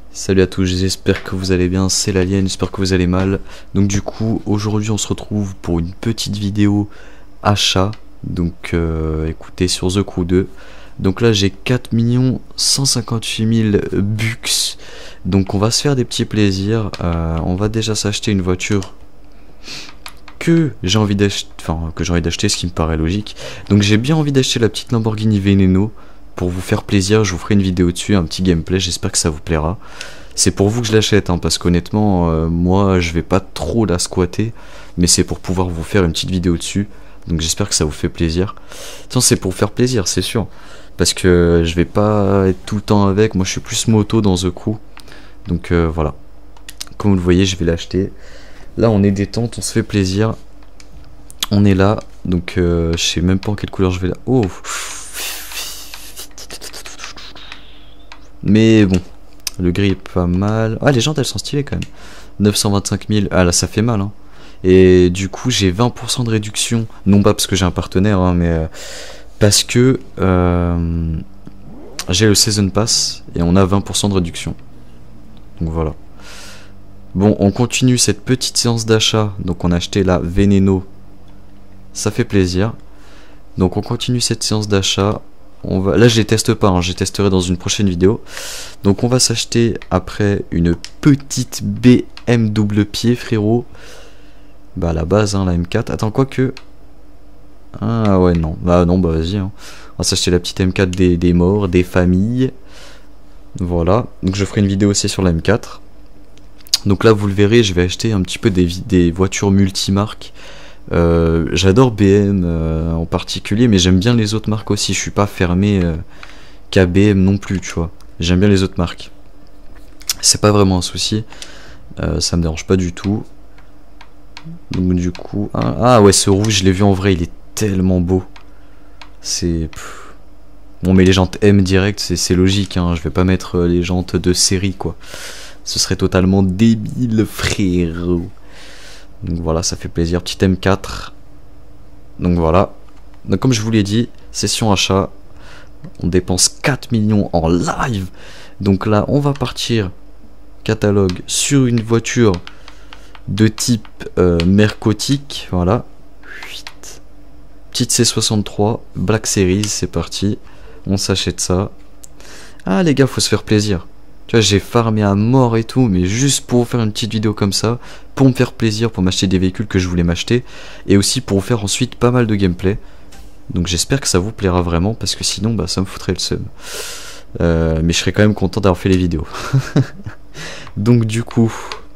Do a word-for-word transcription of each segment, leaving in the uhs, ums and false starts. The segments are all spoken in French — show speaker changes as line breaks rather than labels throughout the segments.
Salut à tous, j'espère que vous allez bien, c'est l'Alien, j'espère que vous allez mal. Donc du coup, aujourd'hui on se retrouve pour une petite vidéo achat. Donc euh, écoutez, sur The Crew deux. Donc là j'ai quatre millions cent cinquante-huit mille bucks. Donc on va se faire des petits plaisirs. euh, On va déjà s'acheter une voiture que j'ai envie d'acheter, enfin que j'ai envie d'acheter, ce qui me paraît logique. Donc j'ai bien envie d'acheter la petite Lamborghini Veneno. Pour vous faire plaisir, je vous ferai une vidéo dessus, un petit gameplay, j'espère que ça vous plaira. C'est pour vous que je l'achète, hein, parce qu'honnêtement, euh, moi je vais pas trop la squatter, mais c'est pour pouvoir vous faire une petite vidéo dessus. Donc j'espère que ça vous fait plaisir. Tiens, c'est pour vous faire plaisir, c'est sûr. Parce que je vais pas être tout le temps avec, moi je suis plus moto dans The Crew. Donc euh, voilà. Comme vous le voyez, je vais l'acheter. Là on est détente, on se fait plaisir. On est là, donc euh, je sais même pas en quelle couleur je vais là. Oh! Mais bon, le gris est pas mal. Ah, les jantes elles sont stylées quand même. neuf cent vingt-cinq mille, ah là ça fait mal hein. Et du coup j'ai vingt pour cent de réduction. Non pas parce que j'ai un partenaire hein, mais euh, parce que euh, j'ai le Season Pass et on a vingt pour cent de réduction. Donc voilà. Bon, on continue cette petite séance d'achat. Donc on a acheté la Veneno. Ça fait plaisir. Donc on continue cette séance d'achat. On va... Là je les teste pas, hein, je les testerai dans une prochaine vidéo. Donc on va s'acheter après une petite B M double pied frérot. Bah à la base hein, la M quatre. Attends quoi que... Ah ouais non, bah non bah vas-y hein. On va s'acheter la petite M quatre des, des morts, des familles. Voilà, donc je ferai une vidéo aussi sur la M quatre. Donc là vous le verrez, je vais acheter un petit peu des, des voitures multimarques. Euh, J'adore B M euh, en particulier, mais j'aime bien les autres marques aussi. Je suis pas fermé euh, qu'à B M non plus, tu vois. J'aime bien les autres marques. C'est pas vraiment un souci. Euh, ça me dérange pas du tout. Donc du coup, ah, ah ouais, ce rouge, je l'ai vu en vrai, il est tellement beau. C'est bon, mais les jantes M direct, c'est logique. Hein. Je vais pas mettre les jantes de série, quoi. Ce serait totalement débile, frérot. Donc voilà, ça fait plaisir. Petite M quatre. Donc voilà. Donc comme je vous l'ai dit, session achat. On dépense quatre millions en live. Donc là, on va partir catalogue sur une voiture de type euh, Mercotique. Voilà. Petite C soixante-trois. Black Series, c'est parti. On s'achète ça. Ah les gars, faut se faire plaisir. Tu vois, j'ai farmé à mort et tout, mais juste pour faire une petite vidéo comme ça, pour me faire plaisir, pour m'acheter des véhicules que je voulais m'acheter, et aussi pour faire ensuite pas mal de gameplay. Donc j'espère que ça vous plaira vraiment, parce que sinon, bah, ça me foutrait le seum. Euh, mais je serais quand même content d'avoir fait les vidéos. Donc du coup...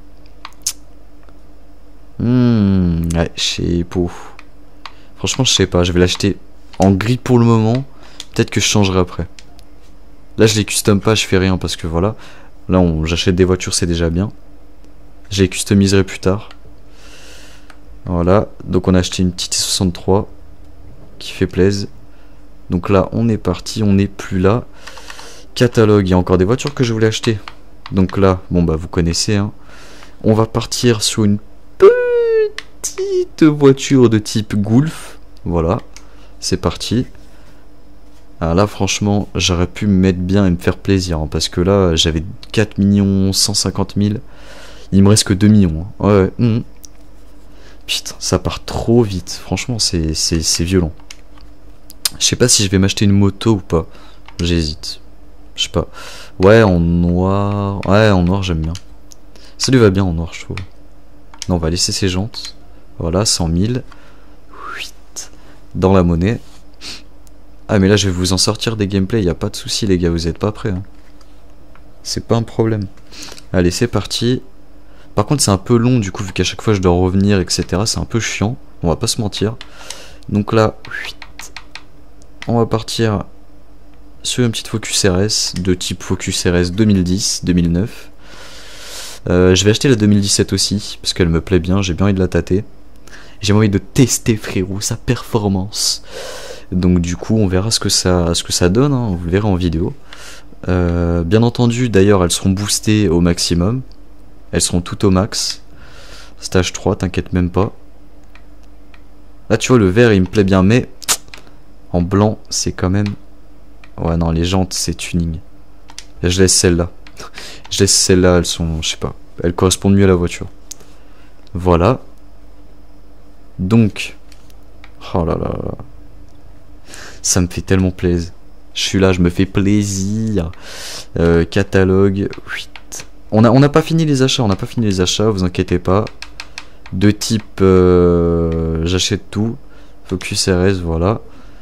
Hmm, ouais, je sais pas. Franchement, je sais pas, je vais l'acheter en gris pour le moment. Peut-être que je changerai après. Là je les custom pas, je fais rien parce que voilà. Là j'achète des voitures, c'est déjà bien. Je les customiserai plus tard. Voilà, donc on a acheté une petite soixante-trois qui fait plaisir. Donc là on est parti, on n'est plus là. Catalogue, il y a encore des voitures que je voulais acheter. Donc là, bon bah vous connaissez hein. On va partir sur une petite voiture de type Golf. Voilà, c'est parti. Ah là franchement j'aurais pu me mettre bien et me faire plaisir hein, parce que là j'avais quatre millions cent cinquante mille. Il me reste que deux millions hein. Ouais, ouais. Mmh. Putain ça part trop vite. Franchement c'est violent. Je sais pas si je vais m'acheter une moto ou pas. J'hésite. Je sais pas. Ouais en noir. Ouais en noir j'aime bien. Ça lui va bien en noir je trouve. Non on va laisser ses jantes. Voilà cent mille. Dans la monnaie. Ah mais là je vais vous en sortir des gameplays, y a pas de souci les gars, vous êtes pas prêts hein. C'est pas un problème. Allez c'est parti. Par contre c'est un peu long du coup vu qu'à chaque fois je dois revenir etc. C'est un peu chiant, on va pas se mentir. Donc là on va partir sur une petite Focus R S de type Focus R S deux mille dix deux mille neuf. euh, Je vais acheter la deux mille dix-sept aussi parce qu'elle me plaît bien, j'ai bien envie de la tâter. J'ai envie de tester frérot sa performance. Donc du coup on verra ce que ça, ce que ça donne, hein, vous le verrez en vidéo. Euh, bien entendu d'ailleurs elles seront boostées au maximum. Elles seront toutes au max. Stage trois, t'inquiète même pas. Là tu vois le vert il me plaît bien mais en blanc c'est quand même... Ouais non les jantes c'est tuning. Là, je laisse celle-là. Je laisse celles-là, elles sont, je sais pas, elles correspondent mieux à la voiture. Voilà. Donc, oh là là là. Ça me fait tellement plaisir. Je suis là, je me fais plaisir. Euh, catalogue. On a, on n'a pas fini les achats, on n'a pas fini les achats, vous inquiétez pas. De type, euh, j'achète tout. Focus R S, voilà.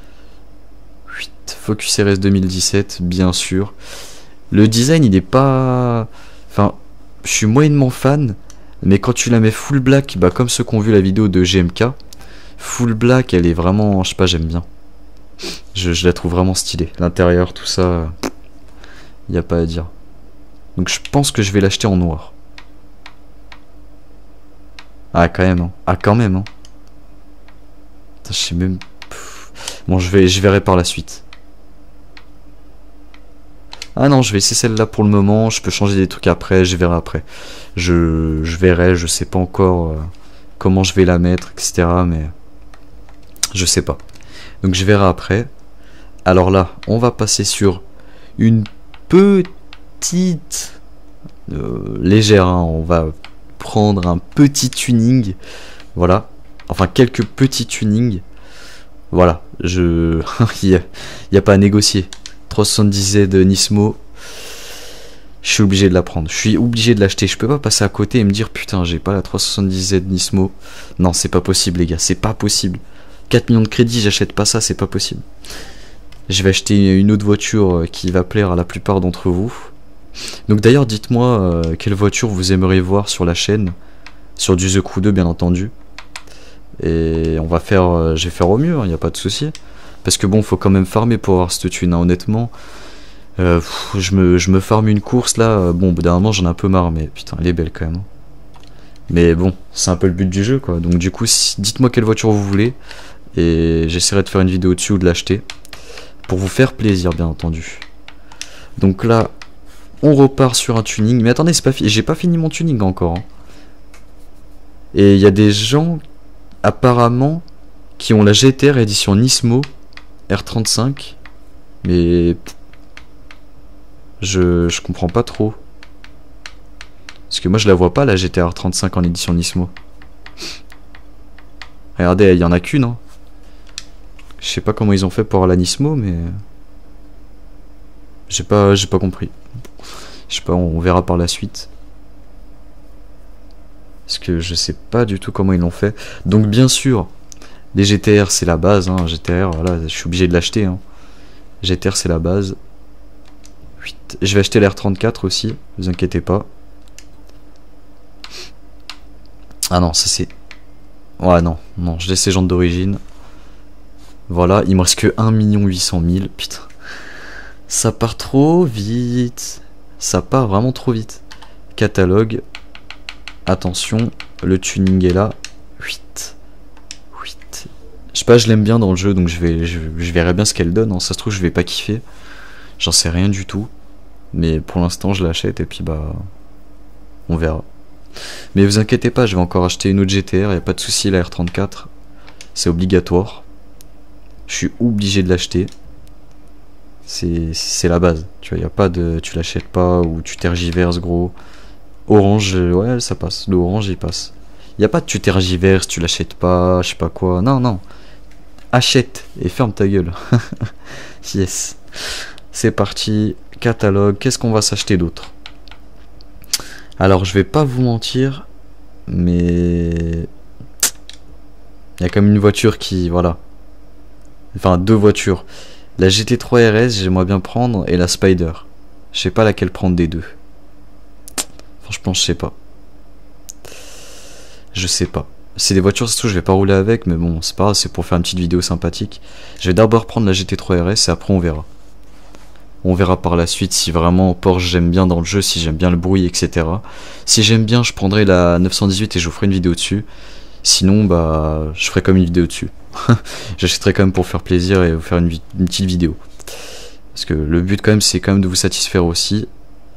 Focus R S deux mille dix-sept, bien sûr. Le design, il est pas... Enfin, je suis moyennement fan, mais quand tu la mets full black, bah comme ceux qui ont vu la vidéo de G M K, full black, elle est vraiment, je sais pas, j'aime bien. Je, je la trouve vraiment stylée. L'intérieur, tout ça, il n'y a pas à dire. Donc je pense que je vais l'acheter en noir. Ah quand même, hein. Ah quand même, hein. Putain, je sais même... Pff. Bon, je vais, je verrai par la suite. Ah non, je vais essayer celle-là pour le moment. Je peux changer des trucs après, je verrai après. Je, je verrai, je sais pas encore euh, comment je vais la mettre, et cetera. Mais je sais pas. Donc je verrai après. Alors là, on va passer sur une petite euh, légère. Hein, on va prendre un petit tuning. Voilà. Enfin, quelques petits tunings. Voilà. Je... Il n'y a, y a pas à négocier. trois cent soixante-dix Z Nismo, je suis obligé de la prendre, je suis obligé de l'acheter, je peux pas passer à côté et me dire putain j'ai pas la trois cent soixante-dix Z Nismo. Non, c'est pas possible les gars, c'est pas possible. Quatre millions de crédits, j'achète pas ça, c'est pas possible. Je vais acheter une autre voiture qui va plaire à la plupart d'entre vous. Donc d'ailleurs dites-moi euh, quelle voiture vous aimeriez voir sur la chaîne, sur du The Crew deux bien entendu. Et on va faire, euh, je vais faire au mieux, il n'y a pas de souci. Parce que bon, faut quand même farmer pour avoir cette thune, hein, honnêtement. Euh, pff, je, me, je me farme une course là, euh, bon, au bout d'un moment j'en ai un peu marre, mais putain, elle est belle quand même. Hein. Mais bon, c'est un peu le but du jeu quoi. Donc du coup, si, dites-moi quelle voiture vous voulez, et j'essaierai de faire une vidéo dessus ou de l'acheter. Pour vous faire plaisir, bien entendu. Donc là, on repart sur un tuning. Mais attendez, c'est pas fini. J'ai pas fini mon tuning encore. Hein. Et il y a des gens, apparemment, qui ont la G T R édition Nismo R trente-cinq, mais je, je comprends pas trop. Parce que moi je la vois pas la G T R trente-cinq en édition Nismo. Regardez, il y en a qu'une. Hein. Je sais pas comment ils ont fait pour avoir la Nismo, mais j'ai pas, j'ai pas compris. Je sais pas, on verra par la suite. Parce que je sais pas du tout comment ils l'ont fait. Donc bien sûr, les G T R c'est la base, hein. G T R, voilà, je suis obligé de l'acheter. Hein. G T R c'est la base. Je vais acheter l'R trente-quatre aussi, vous inquiétez pas. Ah non, ça c'est... Ouais non, non, je laisse les jantes d'origine. Voilà, il me reste que un million huit cent mille, putain. Ça part trop vite. Ça part vraiment trop vite. Catalogue. Attention, le tuning est là. huit. huit. Je sais pas, je l'aime bien dans le jeu, donc je vais, je, je verrai bien ce qu'elle donne. Hein. Ça se trouve, je vais pas kiffer. J'en sais rien du tout. Mais pour l'instant, je l'achète et puis bah... on verra. Mais vous inquiétez pas, je vais encore acheter une autre G T R, y a pas de souci, la R trente-quatre. C'est obligatoire. Je suis obligé de l'acheter. C'est la base. Tu vois, y a pas de... Tu l'achètes pas ou tu tergiverses, gros. Orange, ouais, ça passe. Le orange, il passe. Y a pas de tu tergiverses, tu l'achètes pas, je sais pas quoi. Non, non. Achète et ferme ta gueule. Yes. C'est parti. Catalogue. Qu'est-ce qu'on va s'acheter d'autre? Alors, je vais pas vous mentir, mais... il y a quand même une voiture qui... Voilà. Enfin, deux voitures. La G T trois R S, j'aimerais bien prendre, et la Spider. Je sais pas laquelle prendre des deux. Franchement, je sais pas. Je sais pas. C'est des voitures, surtout, je vais pas rouler avec, mais bon, c'est pas grave, c'est pour faire une petite vidéo sympathique. Je vais d'abord prendre la G T trois R S, et après on verra. On verra par la suite si vraiment Porsche j'aime bien dans le jeu, si j'aime bien le bruit, et cetera. Si j'aime bien, je prendrai la neuf cent dix-huit et je vous ferai une vidéo dessus. Sinon, bah, je ferai comme une vidéo dessus. J'achèterai quand même pour faire plaisir et vous faire une, une petite vidéo. Parce que le but quand même, c'est quand même de vous satisfaire aussi.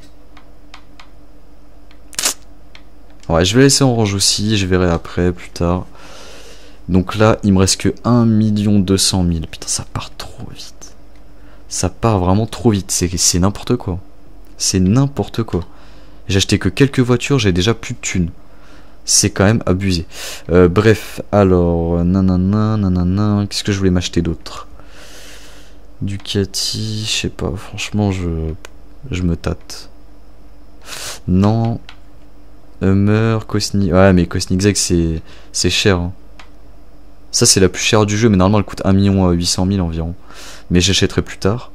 Ouais, je vais laisser en orange aussi, je verrai après, plus tard. Donc là, il me reste que un million deux cent mille. Putain, ça part trop vite. Ça part vraiment trop vite, c'est n'importe quoi. C'est n'importe quoi. J'ai acheté que quelques voitures, j'ai déjà plus de thunes. C'est quand même abusé. Euh, bref, alors, nanana, nanana, qu'est-ce que je voulais m'acheter d'autre? Ducati, je sais pas, franchement, je, je me tâte. Non. Hummer, Cosni... Ouais, mais Koenigsegg, c'est c'est cher. Hein. Ça, c'est la plus chère du jeu, mais normalement, elle coûte un million huit cent mille environ. Mais j'achèterai plus tard.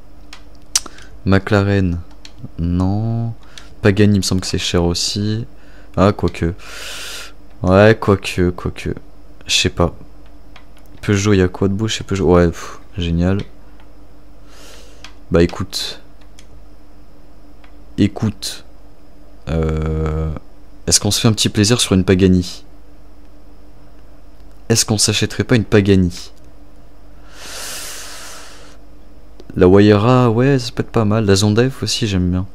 McLaren, non. Pagani, il me semble que c'est cher aussi. Ah, quoique. Ouais, quoique, quoique. Je sais pas. Peugeot, il y a quoi de beau chez Peugeot? Ouais, pff, génial. Bah écoute. Écoute. Euh... Est-ce qu'on se fait un petit plaisir sur une Pagani? Est-ce qu'on s'achèterait pas une Pagani? La Wayera, ouais, ça peut être pas mal. La Zonda F aussi, j'aime bien.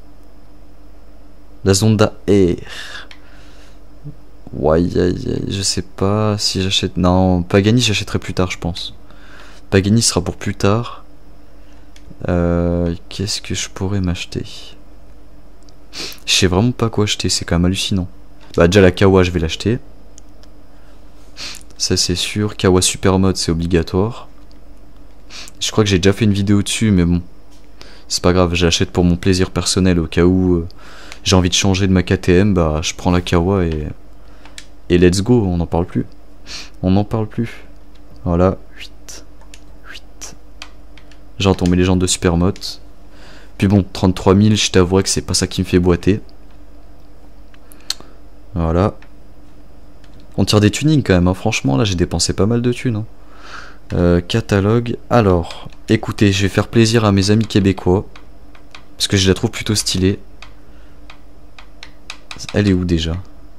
La Zonda R. Ouais, aïe, aïe, je sais pas si j'achète... Non, Pagani, j'achèterai plus tard, je pense. Pagani sera pour plus tard. Euh, Qu'est-ce que je pourrais m'acheter? Je sais vraiment pas quoi acheter, c'est quand même hallucinant. Bah déjà la Kawa, je vais l'acheter. Ça c'est sûr. Kawa Supermode, c'est obligatoire. Je crois que j'ai déjà fait une vidéo dessus, mais bon. C'est pas grave, j'achète pour mon plaisir personnel au cas où euh, j'ai envie de changer de ma K T M, bah je prends la Kawa et... Et let's go, on n'en parle plus. On n'en parle plus. Voilà, huit. huit. J'entends mes légendes de Supermode. Puis bon, trente-trois mille, je t'avouerai que c'est pas ça qui me fait boiter. Voilà. On tire des tunings quand même, hein. Franchement, là j'ai dépensé pas mal de thunes. Hein. Euh, catalogue. Alors, écoutez, je vais faire plaisir à mes amis québécois. Parce que je la trouve plutôt stylée. Elle est où déjà?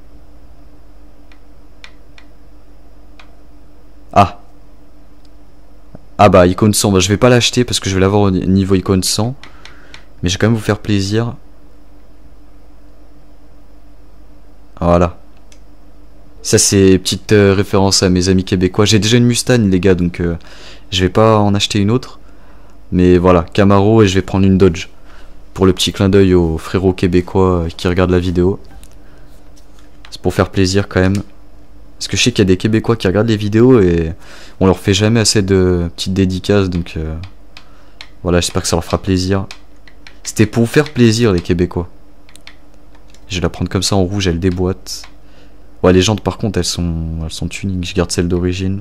Ah. Ah bah, icône cent. Bah, je vais pas l'acheter parce que je vais l'avoir au niveau icône cent. Mais je vais quand même vous faire plaisir. Voilà. Ça c'est petite euh, référence à mes amis québécois. J'ai déjà une Mustang les gars, donc euh, je vais pas en acheter une autre. Mais voilà, Camaro, et je vais prendre une Dodge. Pour le petit clin d'œil aux frérots québécois euh, qui regardent la vidéo. C'est pour faire plaisir quand même. Parce que je sais qu'il y a des Québécois qui regardent les vidéos et on leur fait jamais assez de petites dédicaces. Donc euh, voilà, j'espère que ça leur fera plaisir. C'était pour vous faire plaisir les Québécois. Je vais la prendre comme ça en rouge, elle déboîte. Ouais, les jantes par contre elles sont elles sont tuning, je garde celle d'origine.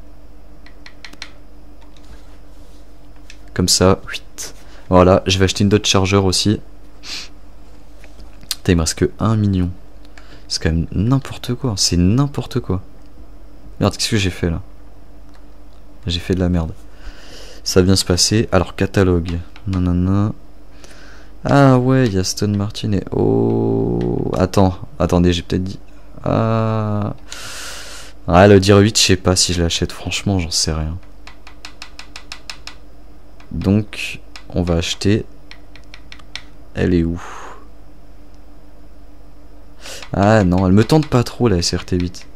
Comme ça, huit. Voilà, je vais acheter une Dodge Charger aussi. Putain, il me reste que un million. C'est quand même n'importe quoi, c'est n'importe quoi. Merde, qu'est-ce que j'ai fait là? J'ai fait de la merde. Ça vient se passer. Alors, catalogue. Nanana. Ah ouais, il y a Aston Martin et... Oh... Attends, attendez, j'ai peut-être dit... Ah... Ah, le dire huit, je sais pas si je l'achète. Franchement, j'en sais rien. Donc, on va acheter... Elle est où? Ah non, elle me tente pas trop la S R T huit.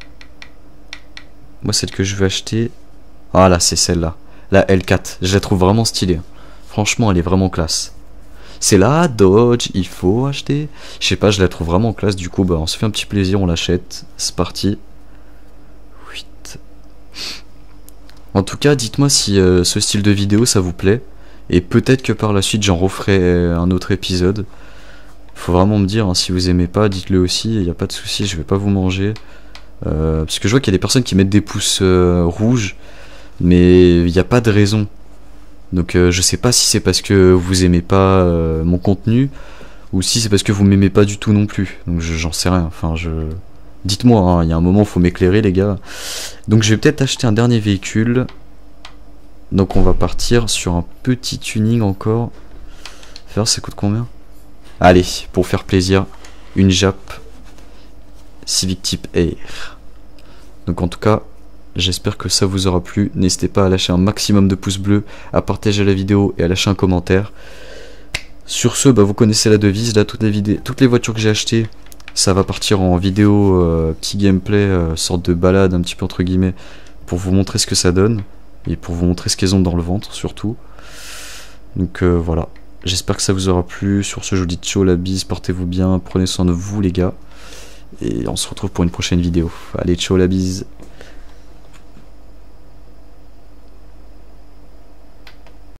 Moi, celle que je veux acheter... Ah là, c'est celle-là. La L quatre. Je la trouve vraiment stylée. Franchement, elle est vraiment classe. C'est la Dodge, il faut acheter. Je sais pas, je la trouve vraiment classe. Du coup, bah, on se fait un petit plaisir, on l'achète. C'est parti. huit. En tout cas, dites-moi si euh, ce style de vidéo, ça vous plaît. Et peut-être que par la suite, j'en referai euh, un autre épisode. Faut vraiment me dire, hein, si vous aimez pas, dites-le aussi. Il n'y a pas de souci, je vais pas vous manger. Euh, parce que je vois qu'il y a des personnes qui mettent des pouces euh, rouges. Mais il n'y a pas de raison. Donc euh, je sais pas si c'est parce que vous aimez pas euh, mon contenu ou si c'est parce que vous m'aimez pas du tout non plus. Donc j'en sais rien. Enfin je, dites-moi. Hein, il y a un moment, faut m'éclairer les gars. Donc je vais peut-être acheter un dernier véhicule. Donc on va partir sur un petit tuning encore. Faire ça coûte combien? Allez, pour faire plaisir, une Jap Civic Type R. Donc en tout cas, j'espère que ça vous aura plu. N'hésitez pas à lâcher un maximum de pouces bleus, à partager la vidéo et à lâcher un commentaire. Sur ce, bah, vous connaissez la devise. Là, toutes les, vidéos, toutes les voitures que j'ai achetées, ça va partir en vidéo, euh, petit gameplay, euh, sorte de balade un petit peu entre guillemets, pour vous montrer ce que ça donne et pour vous montrer ce qu'elles ont dans le ventre surtout. Donc euh, voilà. j'espère que ça vous aura plu. Sur ce, je vous dis ciao, la bise, portez-vous bien, prenez soin de vous les gars. Et on se retrouve pour une prochaine vidéo. Allez, ciao, la bise.